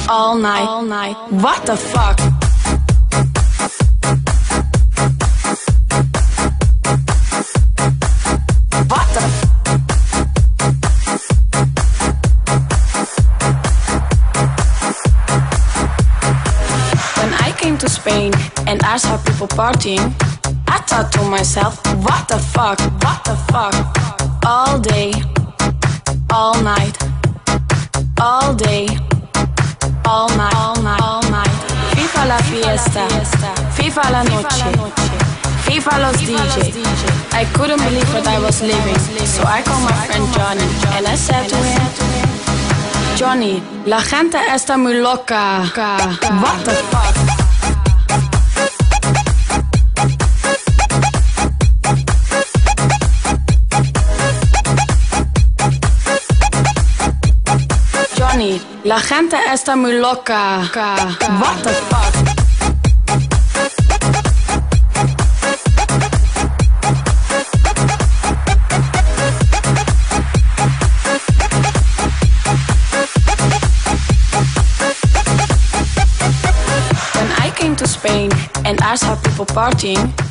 all night. What the fuck? What the When I came to Spain and I saw people partying, I thought to myself, what the fuck? What the fuck? All day, all night, all day, all night, all night, all night. Viva la fiesta, viva la noche, viva los DJ. I couldn't believe what I was living, so I called my friend Johnny and I said to him, Johnny, la gente está muy loca. What the fuck? Johnny, la gente está muy loca. What the fuck? When I came to Spain and I saw people partying,